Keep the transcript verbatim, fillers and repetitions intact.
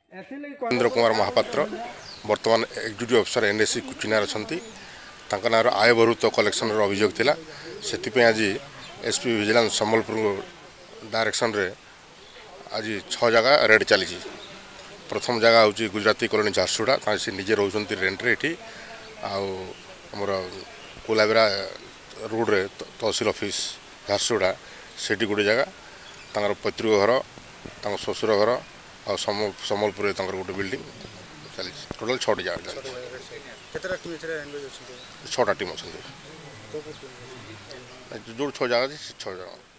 इंद्र कुमार महापात्र वर्तमान executive officer NSC कुचिनार अच्छा नाँ आय बहुत कलेक्शन अभियोग थिला से आज एसपी विजिलेंस संबलपुर डायरेक्शन रे आज छः जगह रेड चली। प्रथम जगह हूँ गुजराती कॉलोनी झारसुगुड़ा से निजे रोचंती रेंट्रे ये आमर कोलाबिरा रोड रे तहसील ऑफिस झारसुगुड़ा से गोटे जगह तर पैतृक घर ससुर घर आ संबलपुर गोटे बिल्डिंग चली टोटाल छटी जगह छटा टीम अच्छा जो छः जगह छः जगह।